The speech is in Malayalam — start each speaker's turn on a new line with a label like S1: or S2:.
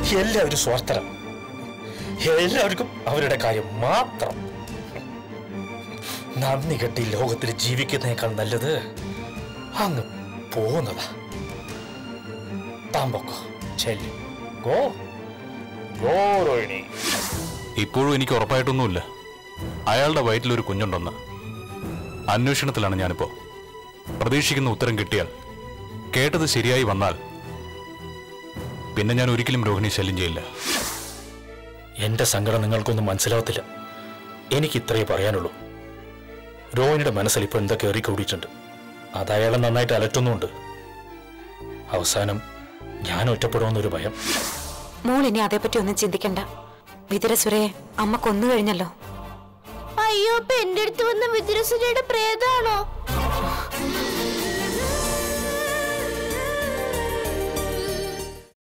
S1: എല്ലാവരും സ്വാർത്ഥരാണ്. എല്ലാവർക്കും അവരുടെ കാര്യം മാത്രം. നന്ദി കെട്ടി ലോകത്തിൽ ജീവിക്കുന്നതിനേക്കാൾ നല്ലത് അങ്ങ് പോകുന്നതാ. താമ്പൊക്കോ ചെല്ലി ഗോ ഗോ റോഹിണി.
S2: ഇപ്പോഴും എനിക്ക് ഉറപ്പായിട്ടൊന്നുമില്ല അയാളുടെ വയറ്റിലൊരു കുഞ്ഞുണ്ടെന്ന്. അന്വേഷണത്തിലാണ് ഞാനിപ്പോ. പ്രതീക്ഷിക്കുന്ന ഉത്തരം കിട്ടിയാൽ, കേട്ടത് ശരിയായി വന്നാൽ പിന്നെ ഞാൻ ഒരിക്കലും രോഹിണി ശല്യം ചെയ്യില്ല.
S1: എന്റെ സങ്കടം നിങ്ങൾക്കൊന്നും മനസ്സിലാവത്തില്ല. എനിക്ക് ഇത്രയേ പറയാനുള്ളൂ. രോഹിണിയുടെ മനസ്സിൽ ഇപ്പോൾ എന്തൊക്കെ ഏറിക്കൂടിയിട്ടുണ്ട്. അത് അയാളെ നന്നായിട്ട് അലട്ടുന്നുണ്ട്. അവസാനം ഞാൻ ഒറ്റപ്പെടുമെന്നൊരു ഭയം.
S3: മോൾ ഇനി അതേപ്പറ്റി ഒന്നും ചിന്തിക്കണ്ട. വിതുരസുരയെ അമ്മ കൊന്നു കഴിഞ്ഞല്ലോ.
S4: അയ്യോ, എന്റെ അടുത്ത് വന്ന വിതുരസുരയുടെ പ്രേതാണോ?